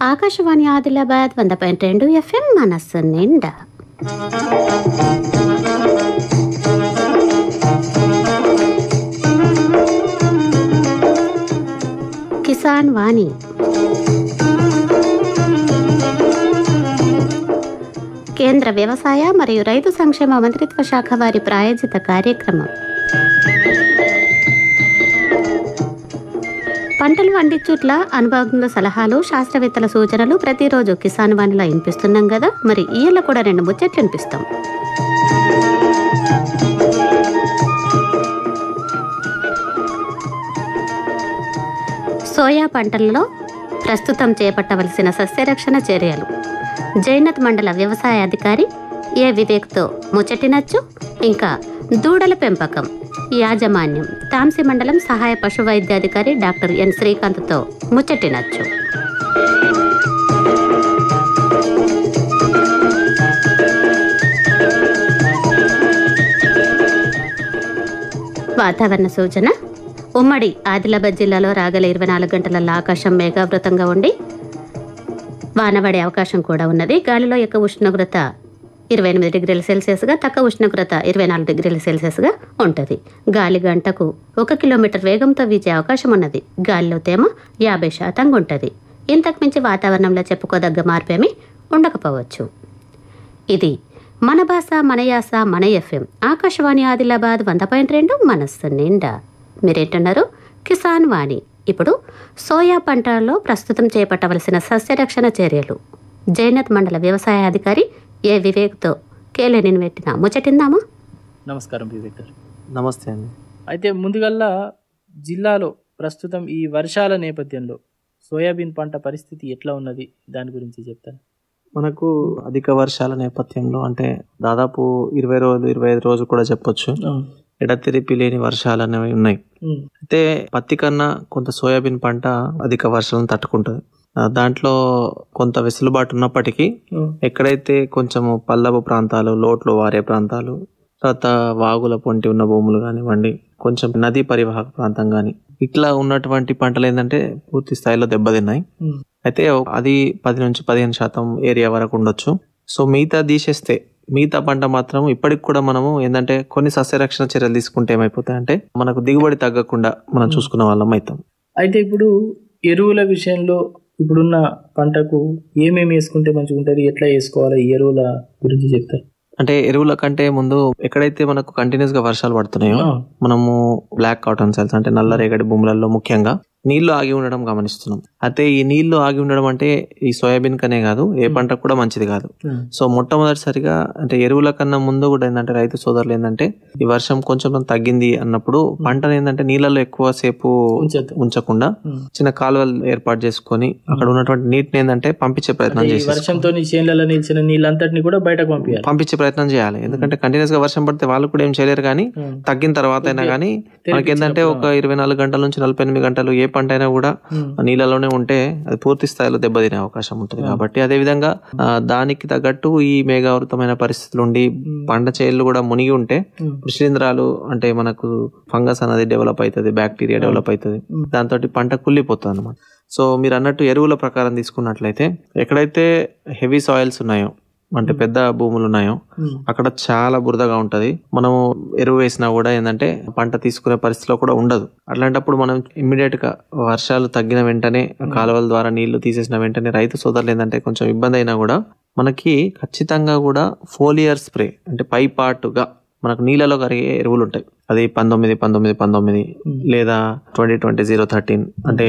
Akashvani Adilabad 100.2 FM మనస్సు నిండా. కిసాన్ వాణి. కేంద్ర వ్యవసాయ మరియు రైతు సంక్షేమ మంత్రిత్వ శాఖ వారి ప్రాయోజిత కార్యక్రమం. పంటలు పండించుట్ల అనుభవజ్ఞుల సలహాలు, శాస్త్రవేత్తల సూచనలు ప్రతిరోజు కిసాన్ వాణిలో వినిపిస్తున్నాం కదా, మరి ఈయన కూడా 2 ముచ్చట్లు వినిపిస్తాం. సోయా పంటలలో ప్రస్తుతం చేపట్టవలసిన సస్యరక్షణ చర్యలు జైనత్ మండల వ్యవసాయ అధికారి ఏ వివేక్తో ముచ్చటినచ్చు. ఇంకా దూడల పెంపకం యాజమాన్యం తాంసి మండలం సహాయ పశు వైద్యాధికారి డాక్టర్ ఎన్ శ్రీకాంత్తో ముచ్చటినచ్చు. వాతావరణ సూచన. ఉమ్మడి ఆదిలాబాద్ జిల్లాలో రాగల 24 గంటలలో ఆకాశం మేఘావృతంగా ఉండి వానపడే అవకాశం కూడా ఉన్నది. గాలిలో ఎక్కువ ఉష్ణోగ్రత 28 డిగ్రీల సెల్సియస్గా, తక్కువ ఉష్ణోగ్రత 24 డిగ్రీల సెల్సియస్గా ఉంటుంది. గాలి గంటకు 1 కిలోమీటర్ వేగంతో వీచే అవకాశం ఉన్నది. గాలిలో తేమ 50% ఉంటుంది. ఇంతకు మించి వాతావరణంలో చెప్పుకోదగ్గ మార్పేమీ ఉండకపోవచ్చు. ఇది మన భాష, మన యాస, మన ఎఫ్ఎం. ఆకాశవాణి ఆదిలాబాద్ 100.2 మనస్సు నిండా. మీరేంటున్నారు? కిసాన్ వాణి. ఇప్పుడు సోయా పంటలలో ప్రస్తుతం చేపట్టవలసిన సస్యరక్షణ చర్యలు జైనత్ మండల వ్యవసాయ అధికారి ఏ వివేక్తో కేలేని పెట్టిన ముచ్చటిందామా? నమస్కారం వివేక్ గారు. నమస్తే అండి. అయితే ముందుగల్లా జిల్లాలో ప్రస్తుతం ఈ వర్షాల నేపథ్యంలో సోయాబీన్ పంట పరిస్థితి ఎట్లా ఉన్నది, దాని గురించి చెప్తాను. మనకు అధిక వర్షాల నేపథ్యంలో అంటే దాదాపు 20 రోజులు 25 రోజులు కూడా చెప్పొచ్చు, ఎడతెరిపి లేని వర్షాలు అనేవి ఉన్నాయి. అయితే పత్తి కన్నా కొంత సోయాబీన్ పంట అధిక వర్షాలను తట్టుకుంటుంది. దాంట్లో కొంత వెసులుబాటు ఉన్నప్పటికీ ఎక్కడైతే కొంచెం పల్లపు ప్రాంతాలు, లోట్లు వారే ప్రాంతాలు, తర్వాత వాగుల పొంటి ఉన్న భూములు కానివ్వండి, కొంచెం నదీ పరివాహక ప్రాంతం కానీ ఇట్లా ఉన్నటువంటి పంటలు ఏంటంటే పూర్తి స్థాయిలో దెబ్బతిన్నాయి. అయితే అది 10 నుంచి 15% ఏరియా వరకు ఉండొచ్చు. సో మిగతా తీసేస్తే మిగతా పంట మాత్రం ఇప్పటికి కూడా మనము ఏంటంటే కొన్ని సస్యరక్షణ చర్యలు తీసుకుంటే ఏమైపోతాయంటే మనకు దిగుబడి తగ్గకుండా మనం చూసుకున్న వాళ్ళం అవుతాం. అయితే ఇప్పుడు ఎరువుల విషయంలో ఇప్పుడున్న పంటకు ఏమేమి వేసుకుంటే మంచిగా ఉంటుంది, ఎట్లా వేసుకోవాలి, ఈ ఎరువుల గురించి చెప్తారు. అంటే ఎరువుల కంటే ముందు ఎక్కడైతే మనకు కంటిన్యూస్ గా వర్షాలు పడుతున్నాయో మనము బ్లాక్ కాటన్ సాయిల్స్ అంటే నల్ల రేగడి భూములలో ముఖ్యంగా నీళ్లు ఆగి ఉండడం గమనిస్తున్నాం. అయితే ఈ నీళ్లు ఆగి ఉండడం అంటే ఈ సోయాబీన్ కనే కాదు, ఏ పంటకు కూడా మంచిది కాదు. సో మొట్టమొదటిసారిగా అంటే ఎరువుల కన్నా ముందు కూడా ఏంటంటే రైతు సోదరులు ఏంటంటే ఈ వర్షం కొంచెం తగ్గింది అన్నప్పుడు పంటను ఏంటంటే నీళ్ళలో ఎక్కువ సేపు ఉంచకుండా చిన్న కాలువలు ఏర్పాటు చేసుకొని అక్కడ ఉన్నటువంటి నీటిని ఏంటంటే పంపించే ప్రయత్నం చేసి వర్షంతో చేనులలో నిలిచిన నీళ్ళంతటిని కూడా బయటకు పంపించే ప్రయత్నం చేయాలి. ఎందుకంటే కంటిన్యూస్ గా వర్షం పడితే వాళ్ళు కూడా ఏం చేయలేరు, కానీ తగ్గిన తర్వాత అయినా కానీ మనకి ఏంటంటే ఒక 24 గంటల నుంచి 48 గంటలు ఏ పంట అయినా కూడా నీళ్ళలోనే ఉంటే అది పూర్తి స్థాయిలో దెబ్బతినే అవకాశం ఉంటుంది. కాబట్టి అదే విధంగా దానికి తగ్గట్టు ఈ మేఘావృతమైన పరిస్థితులు ఉండి పంట చేలు కూడా మునిగి ఉంటే శిలీంధ్రాలు అంటే మనకు ఫంగస్ అనేది డెవలప్ అవుతుంది, బ్యాక్టీరియా డెవలప్ అవుతుంది, దాంతో పంట కుళ్ళిపోతుంది అన్నమాట. సో మీరు అన్నట్టు ఎరువుల ప్రకారం తీసుకున్నట్లయితే ఎక్కడైతే హెవీ సాయిల్స్ ఉన్నాయో అంటే పెద్ద భూములు ఉన్నాయో అక్కడ చాలా బురదగా ఉంటది. మనము ఎరువు వేసినా కూడా ఏంటంటే పంట తీసుకునే పరిస్థితిలో కూడా ఉండదు. అట్లాంటప్పుడు మనం ఇమ్మీడియట్ గా వర్షాలు తగ్గిన వెంటనే కాలువల ద్వారా నీళ్లు తీసేసిన వెంటనే రైతు సోదరులు ఏంటంటే కొంచెం ఇబ్బంది అయినా కూడా మనకి ఖచ్చితంగా కూడా ఫోలియర్ స్ప్రే అంటే పై పాటుగా మనకు నీళ్ళలో కరిగే ఎరువులు ఉంటాయి. అది 19-19-19 లేదా 20-20-0-13 అంటే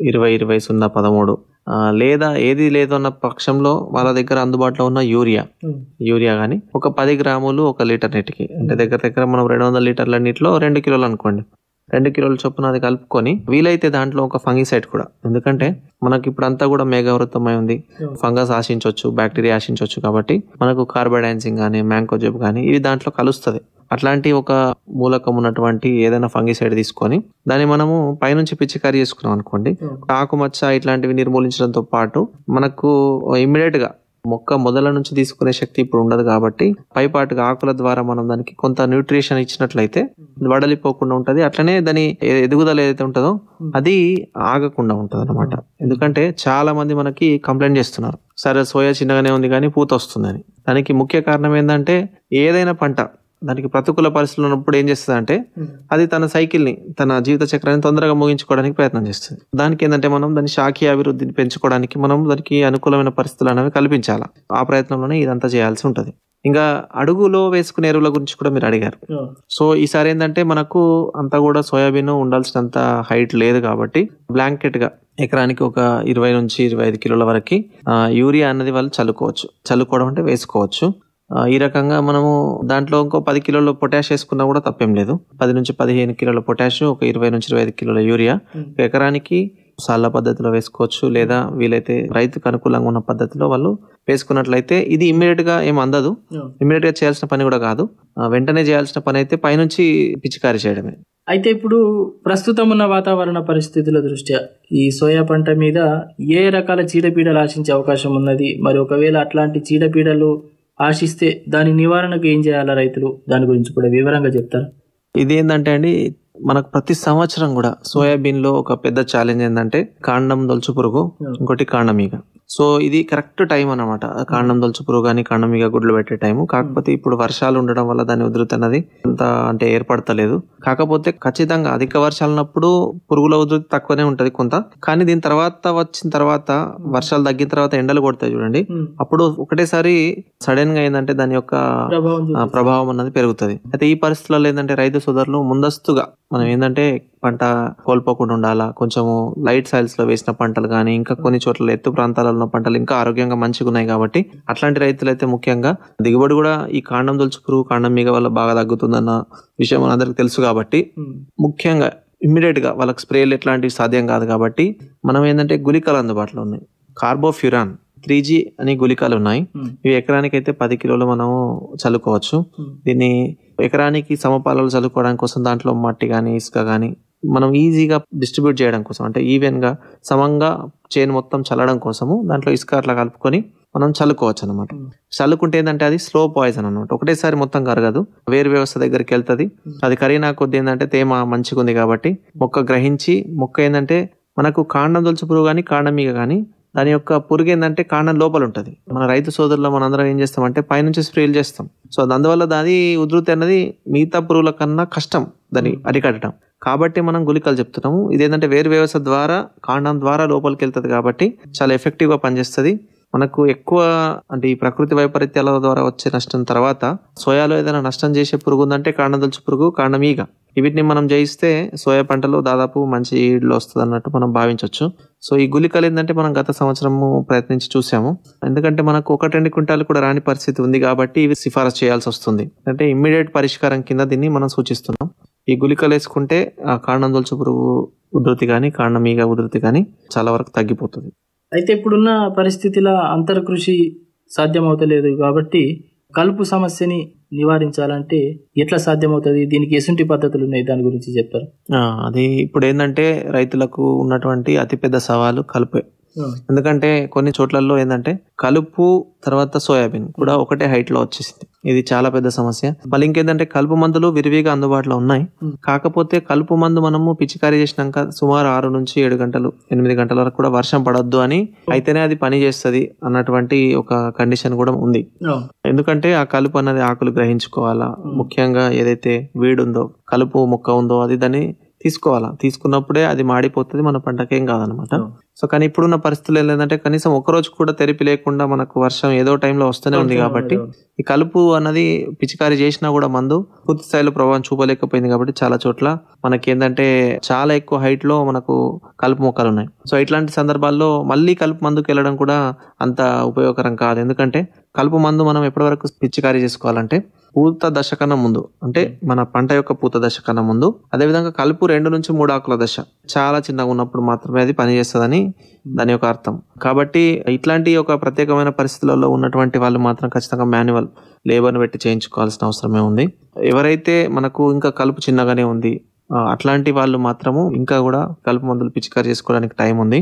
20-20-0-13 లేదా ఏది లేదన్న పక్షంలో వాళ్ళ దగ్గర అందుబాటులో ఉన్న యూరియా కానీ ఒక 10 గ్రాములు 1 లీటర్ నీటికి అంటే దగ్గర మనం 200 లీటర్ల నీటిలో 2 కిలోలు అనుకోండి, 2 కిలోల చొప్పున అది కలుపుకొని వీలైతే దాంట్లో ఒక ఫంగిసైడ్ కూడా, ఎందుకంటే మనకి ఇప్పుడు అంతా కూడా మేఘావృతమై ఉంది, ఫంగస్ ఆశించవచ్చు, బ్యాక్టీరియా ఆశించవచ్చు. కాబట్టి మనకు కార్బోడైన్సిన్ కానీ మ్యాంకోజెబ్ కానీ ఇవి దాంట్లో కలుస్తుంది. అట్లాంటి ఒక మూలకం ఉన్నటువంటి ఏదైనా ఫంగిసైడ్ తీసుకొని దాన్ని మనము పైనుంచి పిచికారీ చేసుకున్నాం అనుకోండి, ఆకుమచ్చ ఇట్లాంటివి నిర్మూలించడంతో పాటు మనకు ఇమ్మీడియట్ గా మొక్క మొదల నుంచి తీసుకునే శక్తి ఇప్పుడు ఉండదు కాబట్టి పైపాటుగా ఆకుల ద్వారా మనం దానికి కొంత న్యూట్రిషన్ ఇచ్చినట్లయితే వడలిపోకుండా ఉంటది. అట్లనే దాని ఎదుగుదల ఏదైతే ఉంటుందో అది ఆగకుండా ఉంటది అనమాట. ఎందుకంటే చాలా మంది మనకి కంప్లైంట్ చేస్తున్నారు, సరే సోయా చిన్నగానే ఉంది కానీ పూత వస్తుందని. దానికి ముఖ్య కారణం ఏంటంటే ఏదైనా పంట దానికి ప్రతికూల పరిస్థితులు ఉన్నప్పుడు ఏం చేస్తుంది అంటే అది తన సైకిల్ ని, తన జీవిత చక్రాన్ని తొందరగా ముగించుకోవడానికి ప్రయత్నం చేస్తుంది. దానికి ఏంటంటే మనం దాని శాఖీయ అభివృద్ధిని పెంచుకోవడానికి మనం దానికి అనుకూలమైన పరిస్థితులు అనేవి కల్పించాలి. ఆ ప్రయత్నంలోనే ఇదంతా చేయాల్సి ఉంటది. ఇంకా అడుగులో వేసుకునే ఎరువుల గురించి కూడా మీరు అడిగారు. సో ఈసారి ఏంటంటే మనకు అంతా కూడా సోయాబీన్ ఉండాల్సినంత హైట్ లేదు కాబట్టి బ్లాంకెట్ గా ఎకరానికి ఒక 20 నుంచి 25 కిలోల వరకు యూరియా అన్నది వాళ్ళు చల్లుకోవడం అంటే వేసుకోవచ్చు. ఈ రకంగా మనము దాంట్లో ఇంకో 10 కిలోల పొటాష్ వేసుకున్నా కూడా తప్పేం లేదు. 10 నుంచి 15 కిలోల పొటాష్, ఒక 20 నుంచి 25 కిలోల యూరియా ఎకరానికి సాళ్ళ పద్ధతిలో వేసుకోవచ్చు. లేదా వీలైతే రైతుకు అనుకూలంగా ఉన్న పద్ధతిలో వాళ్ళు వేసుకున్నట్లయితే ఇది ఇమ్మీడియట్ గా ఏం అందదు, ఇమ్మీడియట్ గా చేయాల్సిన పని కూడా కాదు. వెంటనే చేయాల్సిన పని అయితే పైనుంచి పిచికారీ చేయడమే. అయితే ఇప్పుడు ప్రస్తుతం ఉన్న వాతావరణ పరిస్థితుల దృష్ట్యా ఈ సోయా పంట మీద ఏ రకాల చీడపీడలు ఆశించే అవకాశం ఉన్నది? మరి ఒకవేళ అట్లాంటి చీడపీడలు ఆశిస్తే దాని నివారణకు ఏం చేయాలా రైతులు? దాని గురించి కూడా వివరంగా చెప్తారు. ఇది ఏంటంటే అండి, మనకు ప్రతి సంవత్సరం కూడా సోయాబీన్ లో ఒక పెద్ద ఛాలెంజ్ ఏంటంటే కాండం దొలుచు పురుగు, ఇంకోటి కాండమీగ. సో ఇది కరెక్ట్ టైం అన్నమాట. కాండం దొలుచు పురుగు కానీ కాండమీగ గుడ్లు పెట్టే టైము. కాకపోతే ఇప్పుడు వర్షాలు ఉండడం వల్ల దాని ఉధృతి అన్నది అంత అంటే ఏర్పడతలేదు. కాకపోతే ఖచ్చితంగా అధిక వర్షాలున్నప్పుడు పురుగుల ఉధృతి తక్కువనే ఉంటది కొంత. కానీ దీని తర్వాత వచ్చిన తర్వాత వర్షాలు తగ్గిన తర్వాత ఎండలు కొడతాయి చూడండి, అప్పుడు ఒకటేసారి సడన్ గా ఏంటంటే దాని యొక్క ప్రభావం అన్నది పెరుగుతుంది. అయితే ఈ పరిస్థితుల్లో ఏంటంటే రైతు సోదరులు ముందస్తుగా మనం ఏంటంటే పంట కోల్పోకుండా ఉండాలా. కొంచెము లైట్ సాయిల్స్ లో వేసిన పంటలు కానీ ఇంకా కొన్ని చోట్ల ఎత్తు ప్రాంతాలలో ఉన్న పంటలు ఇంకా ఆరోగ్యంగా మంచిగా ఉన్నాయి కాబట్టి అట్లాంటి రైతులు అయితే ముఖ్యంగా దిగుబడి కూడా ఈ కాండం దొలుచు పురుగు, కాండం మీగ వల్ల బాగా తగ్గుతుందన్న విషయం మనందరికి తెలుసు కాబట్టి ముఖ్యంగా ఇమ్మీడియట్ గా వాళ్ళకి స్ప్రేలు ఎట్లాంటివి సాధ్యం కాదు కాబట్టి మనం ఏంటంటే గుళికలు అందుబాటులో ఉన్నాయి. కార్బోఫ్యూరాన్ 3G అని గుళికలు ఉన్నాయి. ఇవి ఎకరానికి అయితే 10 కిలోలు మనము చల్లుకోవచ్చు. దీన్ని ఎకరానికి సమపాలలో చల్లుకోవడానికి కోసం దాంట్లో మట్టి కానీ ఇసుక కానీ మనం ఈజీగా డిస్ట్రిబ్యూట్ చేయడం కోసం, అంటే ఈవెన్ గా సమంగా చేను మొత్తం చల్లడం కోసము దాంట్లో ఇసుక అట్లా కలుపుకొని మనం చల్లుకోవచ్చు అనమాట. చల్లుకుంటే ఏంటంటే అది స్లో పాయిజన్ అనమాట, ఒకటేసారి మొత్తం కరగదు, వేరు వ్యవస్థ దగ్గరికి వెళ్తుంది. అది కరిగినా కొద్ది ఏంటంటే తేమ మంచిగా ఉంది కాబట్టి మొక్క గ్రహించి మొక్క ఏంటంటే మనకు కాండం దొలుచు పురుగు కానీ కాండమీగ కానీ దాని యొక్క పురుగు ఏంటంటే కాండం లోపల ఉంటుంది. మన రైతు సోదరులు మనందరం ఏం చేస్తామంటే పైనుంచి స్ప్రేలు చేస్తాం. సో అందువల్ల దాని ఉధృతి అన్నది మిగతా పురుగుల కన్నా కష్టం దాన్ని అరికట్టడం. కాబట్టి మనం గుళికలు చెప్తున్నాము. ఇదేంటంటే వేరు వ్యవస్థ ద్వారా కాండం ద్వారా లోపలికి వెళ్తుంది కాబట్టి చాలా ఎఫెక్టివ్ గా పనిచేస్తుంది. మనకు ఎక్కువ అంటే ఈ ప్రకృతి వైపరీత్యాల ద్వారా వచ్చే నష్టం తర్వాత సోయాలో ఏదైనా నష్టం చేసే పురుగు ఉందంటే కాండం దొలుచు పురుగు, కాండమీగ. వీటిని మనం జయిస్తే సోయా పంటలో దాదాపు మంచి ఈడ్లు వస్తుంది అన్నట్టు మనం భావించవచ్చు. సో ఈ గుళికలు ఏంటంటే మనం గత సంవత్సరము ప్రయత్నించి చూసాము. ఎందుకంటే మనకు 1-2 క్వింటాలు కూడా రాని పరిస్థితి ఉంది కాబట్టి ఇవి సిఫారసు చేయాల్సి వస్తుంది. అంటే ఇమ్మీడియట్ పరిష్కారం కింద దీన్ని మనం సూచిస్తున్నాం. ఈ గుళికలు వేసుకుంటే ఆ కాండం దొలుచు పురుగు ఉధృతి కానీ కాండమీగ ఉధృతి కానీ చాలా వరకు తగ్గిపోతుంది. అయితే ఇప్పుడున్న పరిస్థితిలో అంతర కృషి సాధ్యమవుతలేదు కాబట్టి కలుపు సమస్యని నివారించాలంటే ఎట్లా సాధ్యమవుతుంది? దీనికి ఎసుంటి పద్ధతులు ఉన్నాయి, దాని గురించి చెప్తారు. అది ఇప్పుడు ఏంటంటే రైతులకు ఉన్నటువంటి అతిపెద్ద సవాలు కలుపే. ఎందుకంటే కొన్ని చోట్లలో ఏంటంటే కలుపు తర్వాత సోయాబీన్ కూడా ఒకటే హైట్ లో వచ్చేసింది. ఇది చాలా పెద్ద సమస్య. మళ్ళీ ఇంకేంటంటే కలుపు మందులు విరివిగా అందుబాటులో ఉన్నాయి. కాకపోతే కలుపు మందు మనము పిచికారీ చేసినాక సుమారు 6 నుంచి 7 గంటలు 8 గంటల వరకు కూడా వర్షం పడొద్దు అని అయితేనే అది పని చేస్తుంది అన్నటువంటి ఒక కండిషన్ కూడా ఉంది. ఎందుకంటే ఆ కలుపు అన్నది ఆకులు గ్రహించుకోవాలా. ముఖ్యంగా ఏదైతే వీడుందో కలుపు మొక్క ఉందో అది దాన్ని తీసుకోవాలా. తీసుకున్నప్పుడే అది మాడిపోతుంది, మన పంటకేం కాదనమాట. సో కానీ ఇప్పుడున్న పరిస్థితులు ఏంటంటే కనీసం ఒకరోజు కూడా తెరిపి లేకుండా మనకు వర్షం ఏదో టైంలో వస్తూనే ఉంది కాబట్టి ఈ కలుపు అన్నది పిచికారీ చేసినా కూడా మందు పూర్తి స్థాయిలో ప్రభావం చూపలేకపోయింది. కాబట్టి చాలా చోట్ల మనకి ఏంటంటే చాలా ఎక్కువ హైట్ లో మనకు కలుపు మొక్కలు ఉన్నాయి. సో ఇట్లాంటి సందర్భాల్లో మళ్ళీ కలుపు మందుకు వెళ్ళడం కూడా అంత ఉపయోగకరం కాదు. ఎందుకంటే కలుపు మందు మనం ఎప్పటి వరకు పిచికారీ చేసుకోవాలంటే పూత దశ కన్నా ముందు, అంటే మన పంట యొక్క పూత దశ కన్నా ముందు, అదేవిధంగా కలుపు 2 నుంచి 3 ఆకుల దశ చాలా చిన్నగా ఉన్నప్పుడు మాత్రమే అది పనిచేస్తుందని దాని యొక్క అర్థం. కాబట్టి ఇట్లాంటి ఒక ప్రత్యేకమైన పరిస్థితులలో ఉన్నటువంటి వాళ్ళు మాత్రం ఖచ్చితంగా మాన్యువల్ లేబర్ని పెట్టి చేయించుకోవాల్సిన అవసరమే ఉంది. ఎవరైతే మనకు ఇంకా కలుపు చిన్నగానే ఉంది అట్లాంటి వాళ్ళు మాత్రము ఇంకా కూడా కలుపు మందులు పిచికారీ చేసుకోవడానికి టైం ఉంది.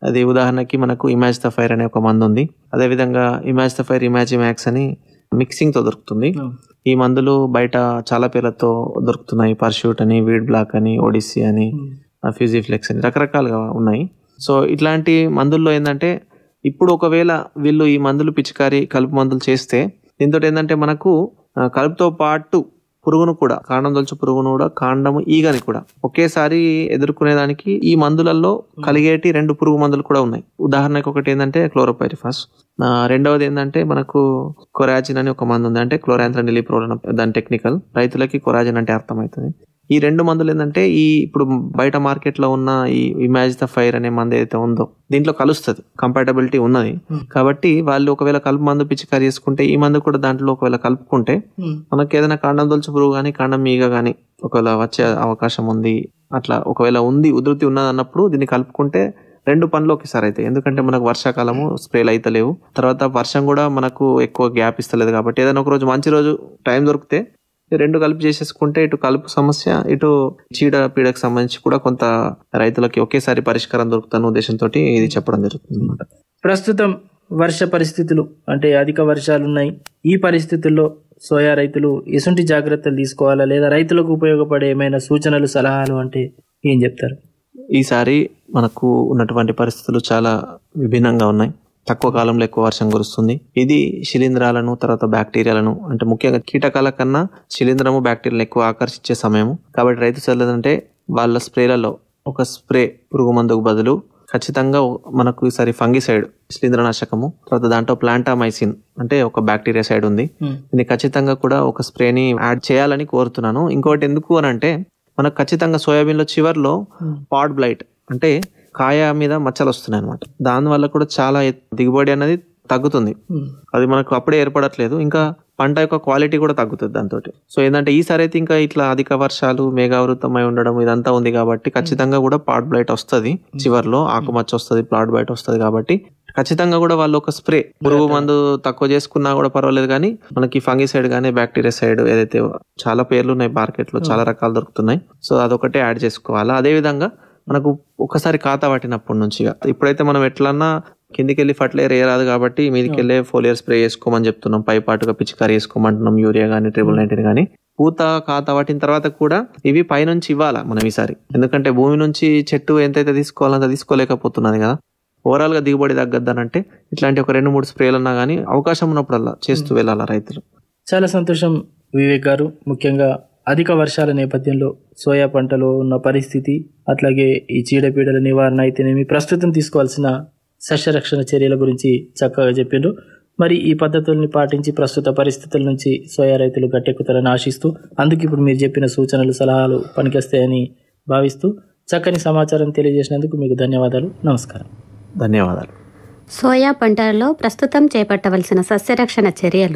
అది ఉదాహరణకి మనకు ఇమాజ్ ద ఫైర్ అనే ఒక మందు ఉంది. అదేవిధంగా ఇమాజ్ ద ఫైర్, ఇమాజిమాక్స్ అని మిక్సింగ్ తో దొరుకుతుంది. ఈ మందులు బయట చాలా పేర్లతో దొరుకుతున్నాయి. పర్ష్యూట్ అని, వీడ్ బ్లాక్ అని, ఒడిస్సీ అని, ఫ్యూజిఫ్లెక్స్ అని రకరకాలుగా ఉన్నాయి. సో ఇట్లాంటి మందుల్లో ఏంటంటే ఇప్పుడు ఒకవేళ వీళ్ళు ఈ మందులు పిచికారి కలుపు మందులు చేస్తే దీంతో ఏంటంటే మనకు కలుపుతో పాటు పురుగును కూడా, కాండం దొలుచు పురుగును కూడా, కాండం ఈగని కూడా ఒకేసారి ఎదుర్కొనేదానికి ఈ మందులలో కలిగేటి 2 పురుగు మందులు కూడా ఉన్నాయి. ఉదాహరణకు ఒకటి ఏంటంటే క్లోరోపైరిఫాస్, రెండవది ఏంటంటే మనకు కొరాజిన్ అని ఒక మందు ఉంది. అంటే క్లోరాంథ్రన్ నిలిప్రోల్ దాని టెక్నికల్, రైతులకి కొరాజిన్ అంటే అర్థమవుతుంది. ఈ 2 మందులు ఏంటంటే ఈ ఇప్పుడు బయట మార్కెట్ లో ఉన్న ఈ ఇమాజ్ ద ఫైర్ అనే మందు ఏదైతే ఉందో దీంట్లో కలుస్తుంది, కంపాటబిలిటీ ఉన్నది. కాబట్టి వాళ్ళు ఒకవేళ కలుపు మందు పిచికారి చేసుకుంటే ఈ మందు కూడా దాంట్లో ఒకవేళ కలుపుకుంటే మనకి ఏదైనా కాండం దొలుచు పురుగు కానీ, కాండం ఈగ కానీ ఒకవేళ వచ్చే అవకాశం ఉంది, అట్లా ఒకవేళ ఉంది, ఉధృతి ఉన్నది అన్నప్పుడు దీన్ని కలుపుకుంటే 2 పనులు ఒకేసారి అవుతాయి. ఎందుకంటే మనకు వర్షాకాలము స్ప్రేలు అయితలేవు, తర్వాత వర్షం కూడా మనకు ఎక్కువ గ్యాప్ ఇస్తలేదు. కాబట్టి ఏదైనా ఒక రోజు మంచి రోజు టైం దొరికితే 2 కలిపి చేసేసుకుంటే ఇటు కలుపు సమస్య, ఇటు చీడ పీడకు సంబంధించి కూడా కొంత రైతులకి ఒకేసారి పరిష్కారం దొరుకుతున్న ఉద్దేశంతో ఇది చెప్పడం జరుగుతుంది అన్నమాట. ప్రస్తుతం వర్ష పరిస్థితులు అంటే అధిక వర్షాలు ఉన్నాయి. ఈ పరిస్థితుల్లో సోయా రైతులు ఎటువంటి జాగ్రత్తలు తీసుకోవాలా, లేదా రైతులకు ఉపయోగపడే ఏమైనా సూచనలు, సలహాలు అంటే ఏం చెప్తారు? ఈసారి మనకు ఉన్నటువంటి పరిస్థితులు చాలా విభిన్నంగా ఉన్నాయి. తక్కువ కాలంలో ఎక్కువ వర్షం కురుస్తుంది. ఇది శిలీంధ్రాలను, తర్వాత బ్యాక్టీరియాలను, అంటే ముఖ్యంగా కీటకాల కన్నా శిలీంధ్రము, బ్యాక్టీరియాలను ఎక్కువ ఆకర్షించే సమయం. కాబట్టి రైతు చల్లదంటే వాళ్ళ స్ప్రేలలో ఒక స్ప్రే పురుగు మందుకు బదులు ఖచ్చితంగా మనకు ఈసారి ఫంగిసైడ్, శిలీంద్రనాశకము, తర్వాత దాంట్లో ప్లాంటామైసిన్ అంటే ఒక బ్యాక్టీరియా సైడ్ ఉంది. దీన్ని ఖచ్చితంగా కూడా ఒక స్ప్రేని యాడ్ చేయాలని కోరుతున్నాను. ఇంకోటి ఎందుకు అని అంటే మనకు ఖచ్చితంగా సోయాబీన్ లో చివర్లో పాడ్ బ్లైట్ అంటే కాయ మీద మచ్చలు వస్తున్నాయి అనమాట. దానివల్ల కూడా చాలా దిగుబడి అనేది తగ్గుతుంది. అది మనకు అప్పుడే ఏర్పడట్లేదు, ఇంకా పంట యొక్క క్వాలిటీ కూడా తగ్గుతుంది దాంతో. సో ఏంటంటే ఈసారి అయితే ఇంకా ఇట్లా అధిక వర్షాలు, మేఘావృతమై ఉండడం ఇదంతా ఉంది కాబట్టి ఖచ్చితంగా కూడా పాడ్ బ్లైట్ వస్తుంది, చివర్లో ఆకుమచ్చ వస్తుంది, పాడ్ బ్లైట్ వస్తుంది. కాబట్టి ఖచ్చితంగా కూడా వాళ్ళు ఒక స్ప్రే, పురుగు మందు తక్కువ చేసుకున్నా కూడా పర్వాలేదు, కానీ మనకి ఫంగిసైడ్ కానీ బ్యాక్టీరియా సైడ్ ఏదైతే చాలా పేర్లు ఉన్నాయి మార్కెట్ లో, చాలా రకాలు దొరుకుతున్నాయి. సో అదొకటే యాడ్ చేసుకోవాలి. అదే విధంగా మనకు ఒకసారి ఖాతా పట్టినప్పటి నుంచి ఇప్పుడైతే మనం ఎట్లన్నా కిందికి వెళ్ళి ఫర్టిలైజర్ వేయరాదు కాబట్టి మీదికి వెళ్ళే ఫోలియర్ స్ప్రే చేసుకోమని చెప్తున్నాం, పైపాటుగా పిచికారి చేసుకోమంటున్నాం, యూరియా కానీ, 19 కానీ. పూత ఖాతా పట్టిన తర్వాత కూడా ఇవి పైనుంచి ఇవ్వాలా మనం ఈసారి, ఎందుకంటే భూమి నుంచి చెట్టు ఎంతైతే తీసుకోవాలంత తీసుకోలేకపోతున్నది కదా. ఓవరాల్ గా దిగుబడి తగ్గద్దనంటే ఇట్లాంటి ఒక 2-3 స్ప్రేలు అన్నా కానీ అవకాశం ఉన్నప్పుడల్లా చేస్తూ వెళ్ళాలా రైతులు. చాలా సంతోషం వివేక్ గారు. ముఖ్యంగా అధిక వర్షాల నేపథ్యంలో సోయా పంటలో ఉన్న పరిస్థితి, అట్లాగే ఈ చీడపీడల నివారణ అయితేనేమి, ప్రస్తుతం తీసుకోవాల్సిన సస్యరక్షణ చర్యల గురించి చక్కగా చెప్పిండ్రు. మరి ఈ పద్ధతుల్ని పాటించి ప్రస్తుత పరిస్థితుల నుంచి సోయా రైతులు గట్టెక్కుతారని ఆశిస్తూ, అందుకు ఇప్పుడు మీరు చెప్పిన సూచనలు, సలహాలు పనికొస్తాయని భావిస్తూ చక్కని సమాచారం తెలియజేసినందుకు మీకు ధన్యవాదాలు. నమస్కారం. ధన్యవాదాలు. సోయా పంటలలో ప్రస్తుతం చేపట్టవలసిన సస్యరక్షణ చర్యలు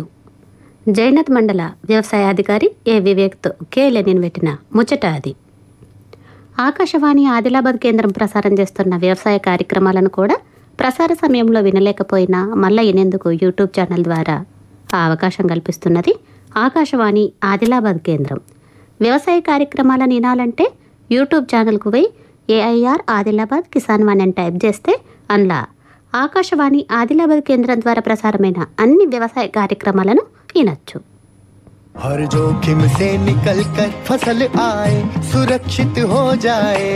జైనత్ మండల వ్యవసాయాధికారి ఏ వివేక్తో కేలెనిన్ పెట్టిన ముచ్చట అది. ఆకాశవాణి ఆదిలాబాద్ కేంద్రం ప్రసారం చేస్తున్న వ్యవసాయ కార్యక్రమాలను కూడా ప్రసార సమయంలో వినలేకపోయినా మళ్ళీ వినేందుకు యూట్యూబ్ ఛానల్ ద్వారా ఆ అవకాశం కల్పిస్తున్నది ఆకాశవాణి ఆదిలాబాద్ కేంద్రం. వ్యవసాయ కార్యక్రమాలను వినాలంటే యూట్యూబ్ ఛానల్కు పోయి ఏఐఆర్ ఆదిలాబాద్ కిసాన్ వాణి అని టైప్ చేస్తే అందులో ఆకాశవాణి ఆదిలాబాద్ కేంద్రం ద్వారా ప్రసారమైన అన్ని వ్యవసాయ కార్యక్రమాలను వినొచ్చు. हर जोखिम से निकल कर फसल आए, सुरक्षित हो जाए,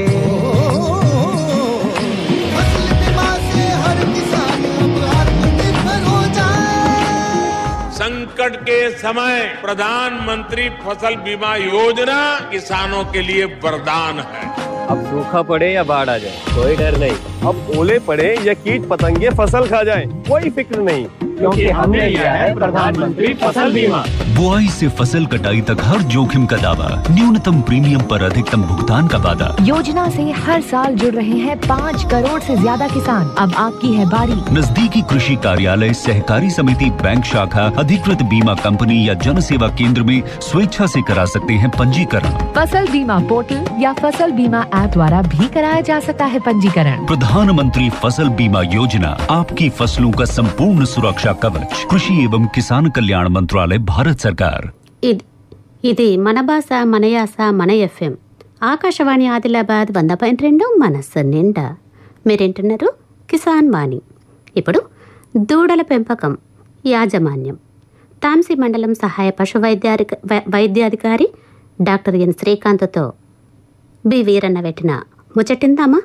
फसल बीमा से हर किसान अब आत्मनिर्भर हो जाए। संकट के समय प्रधानमंत्री फसल बीमा योजना किसानों के लिए वरदान है। अब सूखा पड़े या बाढ़ आ जाए कोई डर नहीं, अब ओले पड़े या कीट पतंगे फसल खा जाए कोई फिक्र नहीं, क्योंकि हमने लिया है प्रधानमंत्री फसल बीमा। बुआई से फसल कटाई तक हर जोखिम का दावा, न्यूनतम प्रीमियम पर अधिकतम भुगतान का वादा। योजना से हर साल जुड़ रहे हैं 5 करोड़ से ज्यादा किसान। अब आपकी है बारी। नजदीकी कृषि कार्यालय, सहकारी समिति, बैंक शाखा, अधिकृत बीमा कंपनी या जन सेवा केंद्र में स्वेच्छा से करा सकते हैं पंजीकरण। फसल बीमा पोर्टल या फसल बीमा ऐप द्वारा भी कराया जा सकता है पंजीकरण। प्रधानमंत्री फसल बीमा योजना, आपकी फसलों का संपूर्ण सुरक्षा कवच। कृषि एवं किसान कल्याण मंत्रालय, भारत सरकार। ఇది మన భాష, మన యాస, మన ఎఫ్ఎం. ఆకాశవాణి ఆదిలాబాద్ 100.2 మనస్సు నిండా. మీరేంటున్నారు కిసాన్ వాణి. ఇప్పుడు దూడల పెంపకం యాజమాన్యం తాంసీ మండలం సహాయ పశు వైద్యాధికారి డాక్టర్ ఎన్ శ్రీకాంత్తో బి వీరన్న పెట్టిన ముచ్చటిందామా?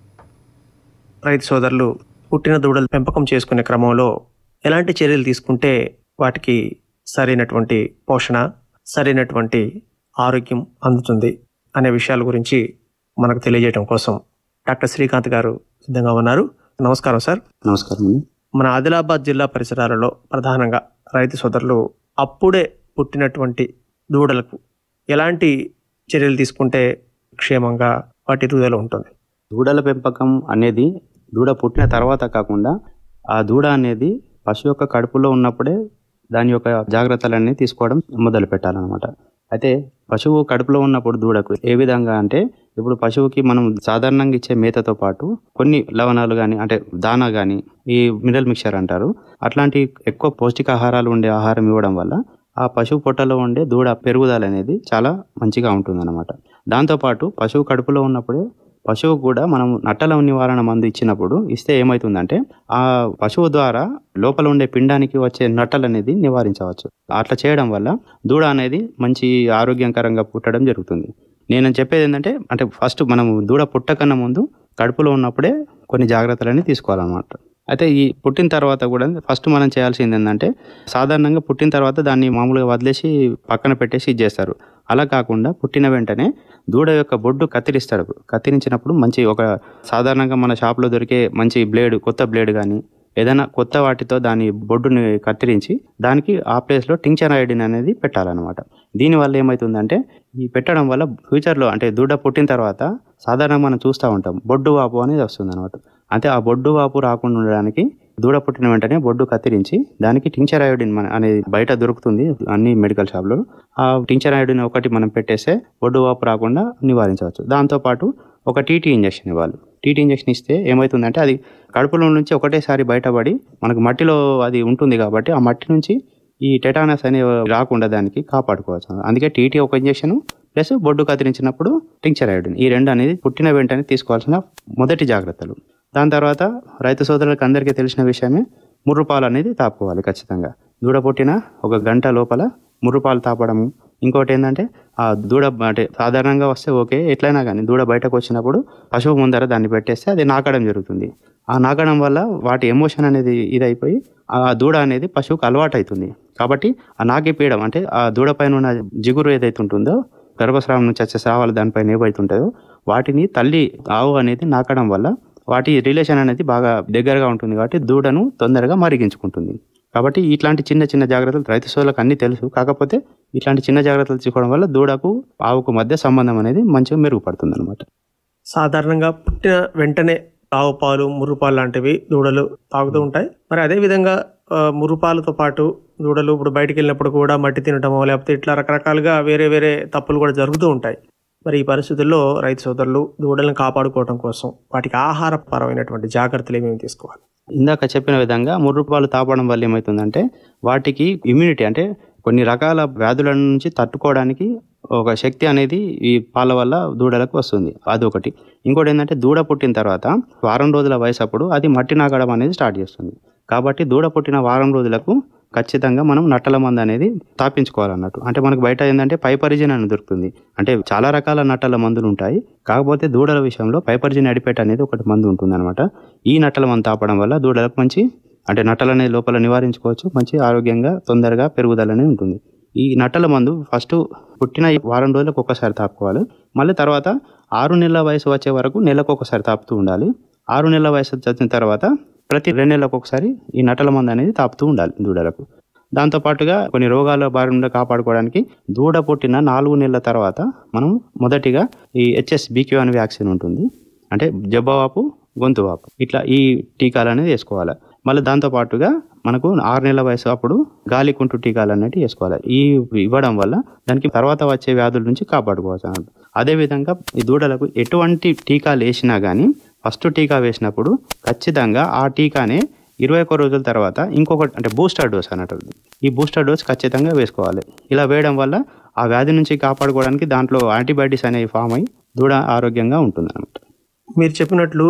రైతు సోదరులు పుట్టిన దూడలు పెంపకం చేసుకునే క్రమంలో ఎలాంటి చర్యలు తీసుకుంటే వాటికి సరైనటువంటి పోషణ, సరైనటువంటి ఆరోగ్యం అందుతుంది అనే విషయాల గురించి మనకు తెలియజేయడం కోసం డాక్టర్ శ్రీకాంత్ గారు సిద్ధంగా ఉన్నారు. నమస్కారం సార్. నమస్కారం. మన ఆదిలాబాద్ జిల్లా పరిసరాలలో ప్రధానంగా రైతు సోదరులు అప్పుడే పుట్టినటువంటి దూడలకు ఎలాంటి చర్యలు తీసుకుంటే క్షేమంగా వాటి ఎదుగుదల ఉంటుంది? దూడల పెంపకం అనేది దూడ పుట్టిన తర్వాత కాకుండా ఆ దూడ అనేది పశువు యొక్క కడుపులో ఉన్నప్పుడే దాని యొక్క జాగ్రత్తలన్నీ తీసుకోవడం మొదలు పెట్టాలన్నమాట. అయితే పశువు కడుపులో ఉన్నప్పుడు దూడకు ఏ విధంగా అంటే, ఇప్పుడు పశువుకి మనం సాధారణంగా ఇచ్చే మేతతో పాటు కొన్ని లవణాలు కానీ, అంటే దానా కానీ, ఈ మినరల్ మిక్చర్ అంటారు, అట్లాంటి ఎక్కువ పౌష్టికాహారాలు ఉండే ఆహారం ఇవ్వడం వల్ల ఆ పశువు పొట్టలో ఉండే దూడ పెరుగుదల అనేది చాలా మంచిగా ఉంటుందన్నమాట. దాంతోపాటు పశువు కడుపులో ఉన్నప్పుడే పశువు కూడా మనం నట్టల నివారణ మందు ఇస్తే ఏమవుతుందంటే ఆ పశువు ద్వారా లోపల ఉండే పిండానికి వచ్చే నట్టలు అనేది నివారించవచ్చు. అట్లా చేయడం వల్ల దూడ అనేది మంచి ఆరోగ్యకరంగా పుట్టడం జరుగుతుంది. నేను చెప్పేది ఏంటంటే, అంటే ఫస్ట్ మనం దూడ పుట్టకన్నా ముందు కడుపులో ఉన్నప్పుడే కొన్ని జాగ్రత్తలన్నీ తీసుకోవాలన్నమాట. అయితే ఈ పుట్టిన తర్వాత కూడా ఫస్ట్ మనం చేయాల్సింది ఏంటంటే, సాధారణంగా పుట్టిన తర్వాత దాన్ని మామూలుగా వదిలేసి పక్కన పెట్టేసి ఇచ్చేస్తారు. అలా కాకుండా పుట్టిన వెంటనే దూడ యొక్క బొడ్డు కత్తిరిస్తాడు. కత్తిరించినప్పుడు మంచి ఒక సాధారణంగా మన షాప్లో దొరికే మంచి బ్లేడ్, కొత్త బ్లేడ్ కానీ ఏదైనా కొత్త వాటితో దాని బొడ్డుని కత్తిరించి దానికి ఆ ప్లేస్లో టింక్చర్ అయోడిన్ అనేది పెట్టాలన్నమాట. దీనివల్ల ఏమవుతుందంటే, ఈ పెట్టడం వల్ల ఫ్యూచర్లో అంటే దూడ పుట్టిన తర్వాత సాధారణంగా మనం చూస్తూ ఉంటాం బొడ్డు వాపు అనేది వస్తుంది అనమాట. అంటే ఆ బొడ్డు వాపు రాకుండా ఉండడానికి దూడ పుట్టిన వెంటనే బొడ్డు కత్తిరించి దానికి టింక్చర్ అయోడిన్ అనేది బయట దొరుకుతుంది అన్ని మెడికల్ షాప్లో. ఆ టింక్చర్ అయోడిన్ ఒకటి మనం పెట్టేస్తే బొడ్డు వాపు రాకుండా నివారించవచ్చు. దాంతోపాటు ఒక టీటీ ఇంజెక్షన్ ఇవ్వాలి. టీటీ ఇంజెక్షన్ ఇస్తే ఏమవుతుందంటే, అది కడుపులో నుంచి ఒకటేసారి బయటపడి మనకు మట్టిలో అది ఉంటుంది కాబట్టి ఆ మట్టి నుంచి ఈ టెటానస్ అనేది రాకుండా దానికి కాపాడుకోవచ్చు. అందుకే టీటీ ఒక ఇంజెక్షన్ ప్లస్ బొడ్డు కత్తిరించినప్పుడు టింక్చర్ అయోడిన్, ఈ రెండు అనేది పుట్టిన వెంటనే తీసుకోవాల్సిన మొదటి జాగ్రత్తలు. దాని తర్వాత రైతు సోదరులకు అందరికీ తెలిసిన విషయమే ముర్రుపాలు అనేది తాపుకోవాలి ఖచ్చితంగా. దూడ పుట్టిన ఒక గంట లోపల ముర్రుపాలు తాపడము. ఇంకోటి ఏంటంటే, ఆ దూడ అంటే సాధారణంగా వస్తే ఓకే, ఎట్లయినా కానీ దూడ బయటకు వచ్చినప్పుడు పశువు ముందర దాన్ని పెట్టేస్తే అది నాకడం జరుగుతుంది. ఆ నాకడం వల్ల వాటి ఎమోషన్ అనేది ఇదైపోయి ఆ దూడ అనేది పశువుకు అలవాటు అవుతుంది. కాబట్టి ఆ నాగిపీయడం అంటే ఆ దూడ పైన ఉన్న జిగురు ఏదైతే ఉంటుందో, గర్భస్రావం నుంచి వచ్చే స్రావాలు దానిపైన ఏవైతుంటాయో వాటిని తల్లి ఆవు అనేది నాకడం వల్ల వాటి రిలేషన్ అనేది బాగా దగ్గరగా ఉంటుంది. కాబట్టి దూడను తొందరగా మరిగించుకుంటుంది. కాబట్టి ఇట్లాంటి చిన్న చిన్న జాగ్రత్తలు రైతు సోదరులకు అన్నీ తెలుసు. కాకపోతే ఇట్లాంటి చిన్న జాగ్రత్తలు తీసుకోవడం వల్ల దూడకు ఆవుకు మధ్య సంబంధం అనేది మంచిగా మెరుగుపడుతుంది అనమాట. సాధారణంగా పుట్టిన వెంటనే ఆవు పాలు, ముర్రుపాలు లాంటివి దూడలు తాగుతూ ఉంటాయి. మరి అదేవిధంగా ముర్రుపాలతో పాటు దూడలు ఇప్పుడు బయటికి వెళ్ళినప్పుడు కూడా మట్టి తినటమో లేకపోతే ఇట్లా రకరకాలుగా వేరే వేరే తప్పులు కూడా జరుగుతూ ఉంటాయి. మరి ఈ పరిస్థితుల్లో రైతు సోదరులు దూడలను కాపాడుకోవడం కోసం వాటికి ఆహారపరమైనటువంటి జాగ్రత్తలు ఏమేమి తీసుకోవాలి? ఇందాక చెప్పిన విధంగా ముర్రుపాలు తాపడం వల్ల ఏమవుతుందంటే, వాటికి ఇమ్యూనిటీ అంటే కొన్ని రకాల వ్యాధుల నుంచి తట్టుకోవడానికి ఒక శక్తి అనేది ఈ పాల వల్ల దూడలకు వస్తుంది. అదొకటి. ఇంకోటి ఏంటంటే, దూడ పుట్టిన తర్వాత వారం రోజుల వయసు అప్పుడు అది మట్టి నాగడం అనేది స్టార్ట్ చేస్తుంది. కాబట్టి దూడ పుట్టిన వారం రోజులకు ఖచ్చితంగా మనం నట్టల మందు అనేది తాపించుకోవాలన్నట్టు. అంటే మనకు బయట ఏంటంటే పైపరిజిన్ అని దొరుకుతుంది. అంటే చాలా రకాల నట్టల మందులు ఉంటాయి. కాకపోతే దూడల విషయంలో పైపరిజిన్ అడిపేట్ అనేది ఒకటి మందు ఉంటుంది అనమాట. ఈ నట్టల మందు తాపడం వల్ల దూడలకు మంచి అంటే నట్టలనే లోపల నివారించుకోవచ్చు. మంచి ఆరోగ్యంగా తొందరగా పెరుగుదలనే ఉంటుంది. ఈ నట్టల మందు ఫస్ట్ పుట్టిన వారం రోజులకు ఒకసారి తాపుకోవాలి. మళ్ళీ తర్వాత 6 నెలల వయసు వచ్చే వరకు నెలకు ఒకసారి తాపుతూ ఉండాలి. 6 నెలల వయసు వచ్చిన తర్వాత ప్రతి 2 నెలలకు ఒకసారి ఈ నట్టల మందు అనేది తాపుతూ ఉండాలి దూడలకు. దాంతోపాటుగా కొన్ని రోగాల బారి నుండి కాపాడుకోవడానికి దూడ పుట్టిన 4 నెలల తర్వాత మనం మొదటిగా ఈ HSBQ అనే వ్యాక్సిన్ ఉంటుంది. అంటే జబ్బవాపు, గొంతు వాపు, ఇట్లా ఈ టీకాలు అనేది వేసుకోవాలి. మళ్ళీ దాంతోపాటుగా మనకు 6 నెలల వయసు అప్పుడు గాలికుంటు టీకాలు అనేవి వేసుకోవాలి. ఈ ఇవ్వడం వల్ల దానికి తర్వాత వచ్చే వ్యాధుల నుంచి కాపాడుకోవచ్చు అన్నట్టు. అదేవిధంగా ఈ దూడలకు ఎటువంటి టీకాలు వేసినా కానీ ఫస్ట్ టీకా వేసినప్పుడు ఖచ్చితంగా ఆ టీకానే 21 రోజుల తర్వాత ఇంకొకటి అంటే బూస్టర్ డోస్ అన్నట్టు. ఈ బూస్టర్ డోస్ ఖచ్చితంగా వేసుకోవాలి. ఇలా వేయడం వల్ల ఆ వ్యాధి నుంచి కాపాడుకోవడానికి దాంట్లో యాంటీబయాటిక్స్ అనేవి ఫామ్ అయ్యి దూడ ఆరోగ్యంగా ఉంటుంది అన్నమాట. మీరు చెప్పినట్లు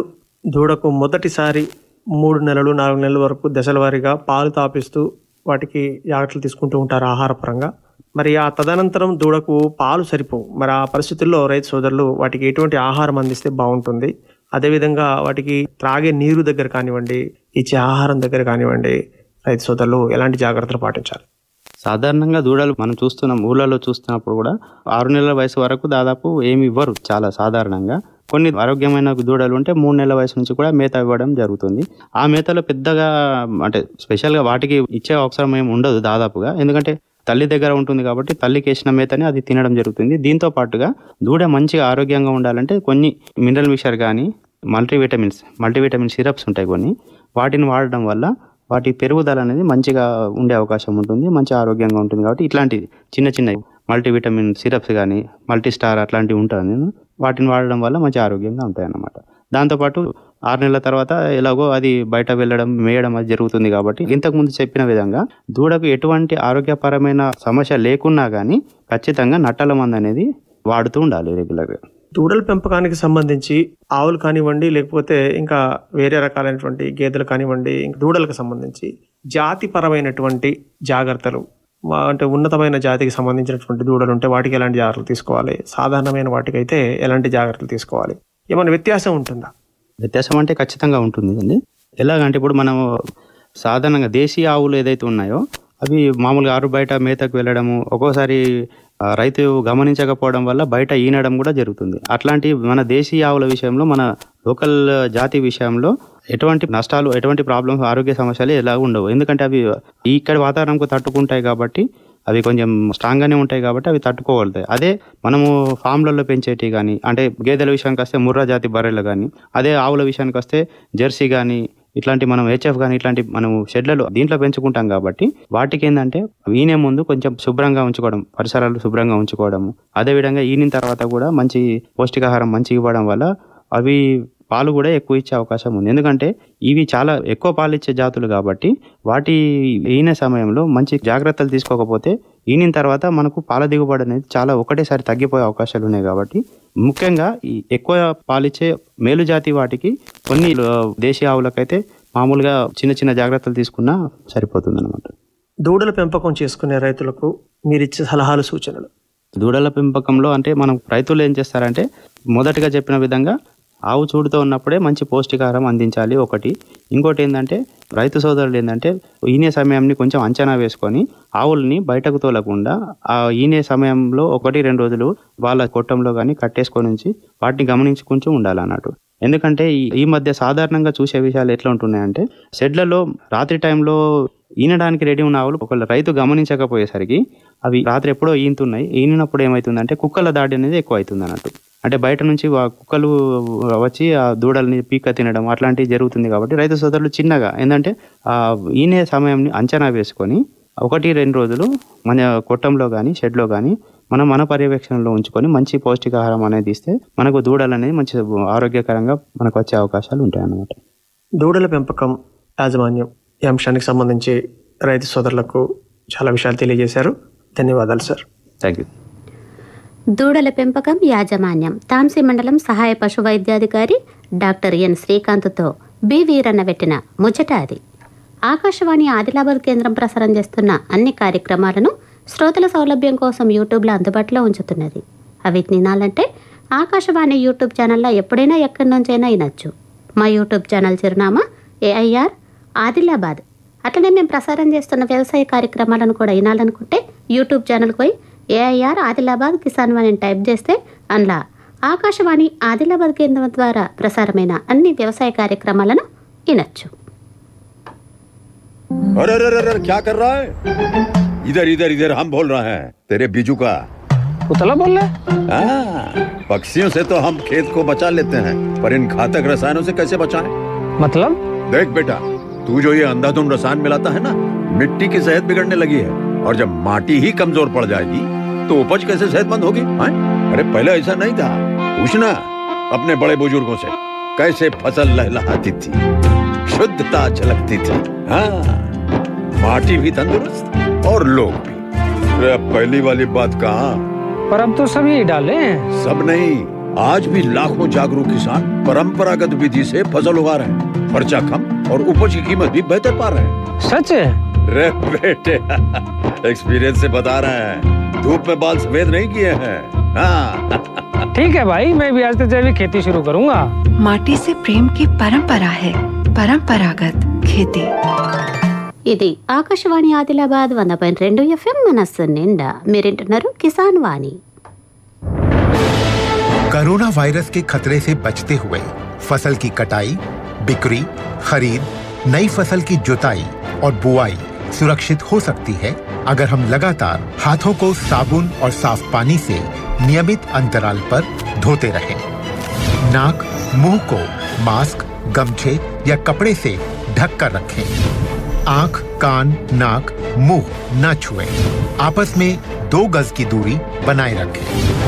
దూడకు మొదటిసారి 3 నెలలు 4 నెలల వరకు దశల వారీగా పాలు తాపిస్తూ వాటికి జాగ్రత్తలు తీసుకుంటూ ఉంటారు ఆహారపరంగా. మరి ఆ తదనంతరం దూడకు పాలు సరిపోవు. మరి ఆ పరిస్థితుల్లో రైతు సోదరులు వాటికి ఎటువంటి ఆహారం అందిస్తే బాగుంటుంది, అదేవిధంగా వాటికి త్రాగే నీరు దగ్గర కానివ్వండి, ఇచ్చే ఆహారం దగ్గర కానివ్వండి, రైతు సోదరులు ఎలాంటి జాగ్రత్తలు పాటించాలి? సాధారణంగా దూడలు మనం చూస్తున్నాం, ఊళ్ళలో చూస్తున్నప్పుడు కూడా 6 నెలల వయసు వరకు దాదాపు ఏమి ఇవ్వరు చాలా సాధారణంగా. కొన్ని ఆరోగ్యమైన దూడలు ఉంటే 3 నెలల వయసు నుంచి కూడా మేత ఇవ్వడం జరుగుతుంది. ఆ మేతలో పెద్దగా అంటే స్పెషల్గా వాటికి ఇచ్చే అవసరం ఏమి ఉండదు దాదాపుగా, ఎందుకంటే తల్లి దగ్గర ఉంటుంది కాబట్టి తల్లికి వేసిన మేతని అది తినడం జరుగుతుంది. దీంతో పాటుగా దూడ మంచిగా ఆరోగ్యంగా ఉండాలంటే కొన్ని మినరల్ మిక్చర్ కానీ మల్టీవిటమిన్ సిరప్స్ ఉంటాయి కొన్ని, వాటిని వాడడం వల్ల వాటి పెరుగుదల అనేది మంచిగా ఉండే అవకాశం ఉంటుంది, మంచి ఆరోగ్యంగా ఉంటుంది. కాబట్టి ఇట్లాంటి చిన్న చిన్న మల్టీవిటమిన్ సిరప్స్ కానీ మల్టీస్టార్ అట్లాంటివి ఉంటుంది, వాటిని వాడడం వల్ల మంచి ఆరోగ్యంగా ఉంటాయి అన్నమాట. దాంతోపాటు 6 నెలల తర్వాత ఎలాగో అది బయట వెళ్ళడం మేయడం అది జరుగుతుంది కాబట్టి ఇంతకుముందు చెప్పిన విధంగా దూడకు ఎటువంటి ఆరోగ్యపరమైన సమస్య లేకున్నా కానీ ఖచ్చితంగా నట్టల మందు అనేది వాడుతూ ఉండాలి రెగ్యులర్గా. దూడల పెంపకానికి సంబంధించి ఆవులు కానివ్వండి, లేకపోతే ఇంకా వేరే రకాలైనటువంటి గేదెలు కానివ్వండి, దూడలకు సంబంధించి జాతిపరమైనటువంటి జాగ్రత్తలు అంటే ఉన్నతమైన జాతికి సంబంధించినటువంటి దూడలు ఉంటే వాటికి ఎలాంటి జాగ్రత్తలు తీసుకోవాలి, సాధారణమైన వాటికైతే ఎలాంటి జాగ్రత్తలు తీసుకోవాలి, ఏమైనా వ్యత్యాసం ఉంటుందా? వ్యత్యాసం అంటే ఖచ్చితంగా ఉంటుంది అండి. ఎలాగంటే ఇప్పుడు మనం సాధారణంగా దేశీయ ఆవులు ఏదైతే ఉన్నాయో అవి మామూలుగా ఆరు బయట మేతకు వెళ్ళడము, ఒక్కోసారి రైతు గమనించకపోవడం వల్ల బయట ఈనడం కూడా జరుగుతుంది. అట్లాంటి మన దేశీయ ఆవుల విషయంలో, మన లోకల్ జాతి విషయంలో ఎటువంటి నష్టాలు, ఎటువంటి ప్రాబ్లమ్స్, ఆరోగ్య సమస్యలు ఎలా ఉండవు. ఎందుకంటే అవి ఇక్కడ వాతావరణంకు తట్టుకుంటాయి కాబట్టి, అవి కొంచెం స్ట్రాంగ్గానే ఉంటాయి కాబట్టి అవి తట్టుకోగలుగుతాయి. అదే మనము ఫామ్లలో పెంచేటివి కానీ, అంటే గేదెల విషయానికి వస్తే ముర్రా జాతి బర్రెలు కానీ, అదే ఆవుల విషయానికి వస్తే జెర్సీ కానీ, ఇట్లాంటి మనం హెచ్ఎఫ్ కానీ ఇట్లాంటి మనం షెడ్లలో దీంట్లో పెంచుకుంటాం కాబట్టి వాటికి ఏంటంటే ఈనే ముందు కొంచెం శుభ్రంగా ఉంచుకోవడం, పరిసరాలు శుభ్రంగా ఉంచుకోవడము, అదేవిధంగా ఈనిన తర్వాత కూడా మంచి పౌష్టికాహారం మంచిగా ఇవ్వడం వల్ల అవి పాలు కూడా ఎక్కువ ఇచ్చే అవకాశం ఉంది. ఎందుకంటే ఇవి చాలా ఎక్కువ పాలు ఇచ్చే జాతులు కాబట్టి వాటి ఈనే సమయంలో మంచి జాగ్రత్తలు తీసుకోకపోతే ఈనిన తర్వాత మనకు పాల దిగుబడి అనేది చాలా ఒకటేసారి తగ్గిపోయే అవకాశాలు ఉన్నాయి. కాబట్టి ముఖ్యంగా ఈ ఎక్కువ పాలిచ్చే మేలు జాతి వాటికి కొన్ని దేశీయ ఆవులకైతే మామూలుగా చిన్న చిన్న జాగ్రత్తలు తీసుకున్నా సరిపోతుంది అనమాట. దూడల పెంపకం చేసుకునే రైతులకు మీరిచ్చే సలహాలు, సూచనలు? దూడల పెంపకంలో అంటే మనం రైతులు ఏం చేస్తారంటే మొదటగా చెప్పిన విధంగా ఆవు చూడుతో ఉన్నప్పుడే మంచి పౌష్టికాహారం అందించాలి ఒకటి. ఇంకోటి ఏంటంటే రైతు సోదరులు ఏంటంటే ఈనే సమయాన్ని కొంచెం అంచనా వేసుకొని ఆవుల్ని బయటకు తోలకుండా ఆ ఈనే సమయంలో 1-2 రోజులు వాళ్ళ కొట్టంలో కానీ కట్టేసుకొని ఉంచి వాటిని గమనించుకుంటూ ఉండాలన్నట్టు. ఎందుకంటే ఈ మధ్య సాధారణంగా చూసే విషయాలు ఎట్లా ఉంటున్నాయంటే షెడ్లలో రాత్రి టైంలో ఈనడానికి రెడీ ఉన్న ఆవులు ఒకళ్ళు రైతు గమనించకపోయేసరికి అవి రాత్రి ఎప్పుడో ఈనుతున్నాయి. ఈనినప్పుడు ఏమవుతుందంటే కుక్కల దాడి అనేది ఎక్కువ అవుతుంది అన్నట్టు. అంటే బయట నుంచి కుక్కలు వచ్చి ఆ దూడల్ని పీక తినడం అట్లాంటివి జరుగుతుంది. కాబట్టి రైతు సోదరులు చిన్నగా ఏంటంటే ఈనే సమయంని అంచనా వేసుకొని 1-2 రోజులు మన కొట్టంలో కానీ షెడ్లో కానీ మన పర్యవేక్షణలో ఉంచుకొని మంచి పౌష్టికాహారం అనేది ఇస్తే మనకు దూడలు అనేది మంచి ఆరోగ్యకరంగా మనకు వచ్చే అవకాశాలు ఉంటాయి అన్నమాట. దూడల పెంపకం, యాజమాన్యం ఈ అంశానికి సంబంధించి రైతు సోదరులకు చాలా విషయాలు తెలియజేశారు. ధన్యవాదాలు సార్. Thank you. దూడల పెంపకం, యాజమాన్యం తాంసీ మండలం సహాయ పశు వైద్యాధికారి డాక్టర్ ఎన్ శ్రీకాంత్తో బి వీరన్న పెట్టిన ముచ్చట అది. ఆకాశవాణి ఆదిలాబాద్ కేంద్రం ప్రసారం చేస్తున్న అన్ని కార్యక్రమాలను శ్రోతల సౌలభ్యం కోసం యూట్యూబ్లో అందుబాటులో ఉంచుతున్నది. అవి వినాలంటే ఆకాశవాణి యూట్యూబ్ ఛానల్లో ఎప్పుడైనా ఎక్కడి నుంచైనా వినొచ్చు. మా యూట్యూబ్ ఛానల్ చిరునామా AIR ఆదిలాబాద్. అట్లనే మేము ప్రసారం చేస్తున్న వ్యవసాయ కార్యక్రమాలను కూడా వినాలనుకుంటే యూట్యూబ్ ఛానల్కి పోయి AIR ఆదిలాబాద్ కిసాన్ వాణి టైప్ చేస్తే అందులో ఆకాశవాణి ఆదిలాబాద్ కేంద్రం ద్వారా ప్రసారమైన అన్ని వ్యవసాయ కార్యక్రమాలను వినొచ్చు. अरे अरे अरे क्या कर रहा है? इधर इधर इधर हम बोल रहे हैं तेरे बीजू का उतला बोल रहा है? पक्षियों से तो हम खेत को बचा लेते हैं, पर इन घातक रसायनों से कैसे बचाएं? मतलब? देख बेटा, तू जो ये अंधाधुंध रसायन मिलाता है ना, मिट्टी की सेहत बिगड़ने लगी है। और जब माटी ही कमजोर पड़ जाएगी तो उपज कैसे सेहतमंद होगी? अरे पहले ऐसा नहीं था, पूछना अपने बड़े बुजुर्गों से कैसे फसल लहलहाती थी, शुद्धता झलकती थी। माटी भी तंदुरुस्त और लोग भी। अरे पहली वाली बात कहाँ, पर अब तो सभी डाले हैं। सब नहीं, आज भी लाखों जागरूक किसान परंपरागत विधि से फसल उगा रहे हैं। खर्चा कम और उपज की कीमत भी बेहतर पा रहे हैं। सच है? रे बेटे एक्सपीरियंस से बता रहे हैं, धूप में बाल सफेद नहीं किए हैं। हाँ। ठीक है भाई, मैं भी आज से जैविक खेती शुरू करूंगा। माटी से प्रेम की परंपरा है, परंपरागत खेती। ఇది ఆకాశవాణి ఆదిలాబాద్ 100.2 FM మనస్సు నిండా మీరింటున్నారు కిసాన్ వాణి. कोरोना वायरस के खतरे से बचते हुए फसल की कटाई, बिक्री, खरीद, नई फसल की जुताई और बुआई सुरक्षित हो सकती है अगर हम लगातार हाथों को साबुन और साफ पानी से नियमित अंतराल पर धोते रहें। नाक, मुंह को मास्क, गमछे या कपड़े से ढक कर रखें। आंख, कान, नाक, मुंह न छुएं। आपस में 2 गज की दूरी बनाए रखें।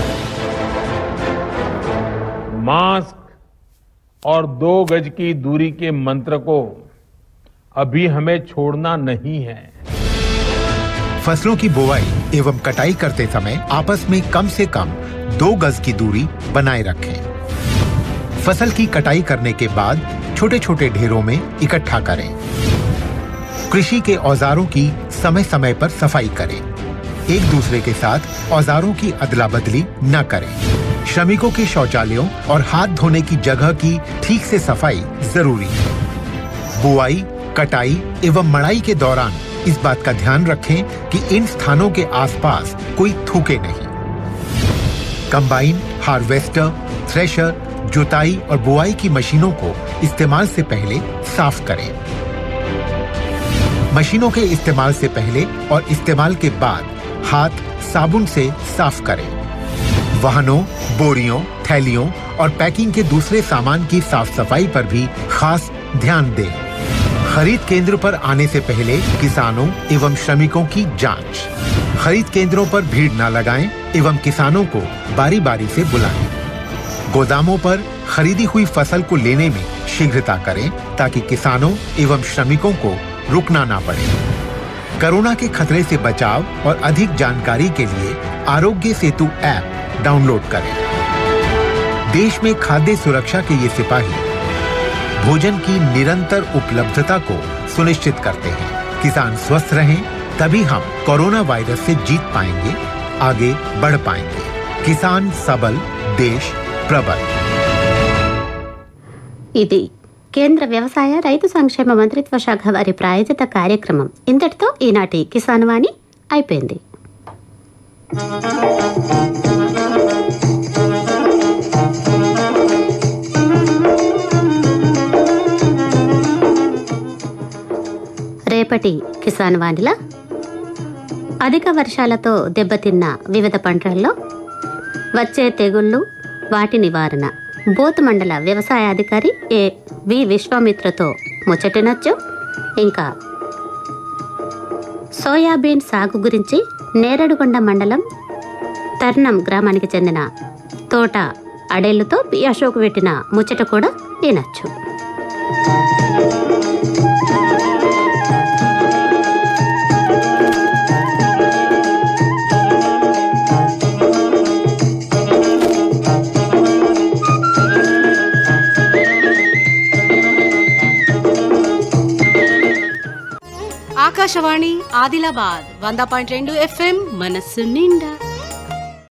मास्क और 2 गज की दूरी के मंत्र को अभी हमें छोड़ना नहीं है। फसलों की बुवाई एवं कटाई करते समय आपस में कम से कम 2 गज की दूरी बनाए रखें। फसल की कटाई करने के बाद छोटे छोटे ढेरों में इकट्ठा करें। कृषि के औजारों की समय समय पर सफाई करें। एक दूसरे के साथ औजारों की अदला बदली न करें। श्रमिकों के शौचालयों और हाथ धोने की जगह की ठीक से सफाई जरूरी है। बुआई, कटाई एवं मड़ाई के दौरान इस बात का ध्यान रखें कि इन स्थानों के आसपास कोई थूके नहीं। कंबाइन, हार्वेस्टर, थ्रेशर, जुताई और बुआई की मशीनों को इस्तेमाल से पहले साफ करें। मशीनों के इस्तेमाल से पहले और इस्तेमाल के बाद हाथ साबुन से साफ करें। वाहनों, बोरियों, थैलियों और पैकिंग के दूसरे सामान की साफ सफाई पर भी खास ध्यान दें। खरीद केंद्र पर आने से पहले किसानों एवं श्रमिकों की जांच। खरीद केंद्रों पर भीड़ न लगाएं एवं किसानों को बारी बारी से बुलाएं। गोदामों पर खरीदी हुई फसल को लेने में शीघ्रता करें ताकि किसानों एवं श्रमिकों को रुकना ना पड़े। कोरोना के खतरे से बचाव और अधिक जानकारी के लिए आरोग्य सेतु ऐप डाउनलोड करें। देश में खाद्य सुरक्षा के ये सिपाही भोजन की निरंतर उपलब्धता को सुनिश्चित करते हैं। किसान स्वस्थ रहें तभी हम कोरोना वायरस से जीत पाएंगे, आगे बढ़ पाएंगे। किसान सबल, देश प्रबल। ఇది కేంద్ర వ్యవసాయ రైతు సంక్షేమ మంత్రిత్వ శాఖ వారి ప్రాయోజిత కార్యక్రమం. ఇంతటితో ఈనాటి కిసాన్ వాణి అయిపోయింది. రేపటి కిసాన్ వాణిలా అధిక వర్షాలతో దెబ్బతిన్న వివిధ పంటల్లో వచ్చే తెగుళ్లు, వాటి నివారణ బోత్ మండల వ్యవసాయ అధికారి వి విశ్వామిత్రతో ముచ్చటినొచ్చు. ఇంకా సోయాబీన్ సాగు గురించి నేరడుగొండ మండలం తర్నం గ్రామానికి చెందిన తోట అడేళ్లతో పి అశోక్ పెట్టిన ముచ్చట కూడా వినొచ్చు. ఆకాశవాణి ఆదిలాబాద్ 100.2 FM మనస్సు నిండా.